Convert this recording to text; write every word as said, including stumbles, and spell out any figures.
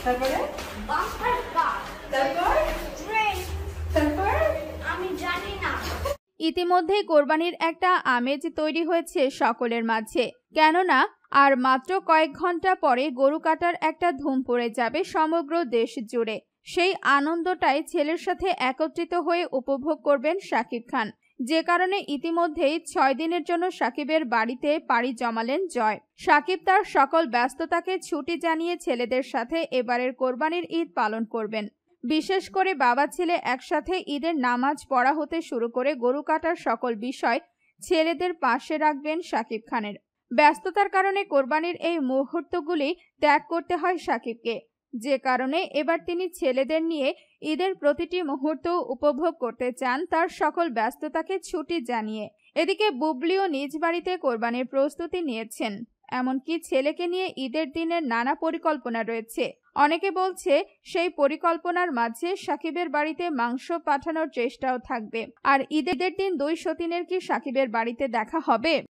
তারপরে বাম্পার কার, তারপর ট্রেন, তারপর আমি জানি না। ইতিমধ্যেই কোরবানির একটা আমেজ তৈরি হয়েছে সকলের মাঝে, কেননা আর মাত্র কয়েক ঘন্টা পরে গরু কাটার একটা ধুম পড়ে যাবে সমগ্র দেশ জুড়ে। সেই আনন্দটাই ছেলের সাথে একত্রিত হয়ে উপভোগ করবেন শাকিব খান, যে কারণে ইতিমধ্যেই ছয় দিনের জন্য শাকিবের বাড়িতে পাড়ি জমালেন জয়। শাকিব তার সকল ব্যস্ততাকে ছুটি জানিয়ে ছেলেদের সাথে এবারের কোরবানির ঈদ পালন করবেন। বিশেষ করে বাবা ছেলে একসাথে ঈদের নামাজ পড়া হতে শুরু করে গরু কাটার সকল বিষয় ছেলেদের পাশে রাখবেন শাকিব খানের। ব্যস্ততার কারণে কোরবানির এই মুহূর্তগুলি ত্যাগ করতে হয় শাকিবকে, যে কারণে এবার তিনি ছেলেদের নিয়ে ঈদের প্রতিটি মুহূর্ত উপভোগ করতে চান তার সকল ব্যস্ততাকে ছুটি জানিয়ে। এদিকে বুবলিও নিজ বাড়িতে কোরবানির প্রস্তুতি নিয়েছেন, এমনকি ছেলেকে নিয়ে ঈদের দিনের নানা পরিকল্পনা রয়েছে। অনেকে বলছে সেই পরিকল্পনার মাঝে শাকিবের বাড়িতে মাংস পাঠানোর চেষ্টাও থাকবে। আর ঈদের দিন দুই সতীনের কি শাকিবের বাড়িতে দেখা হবে?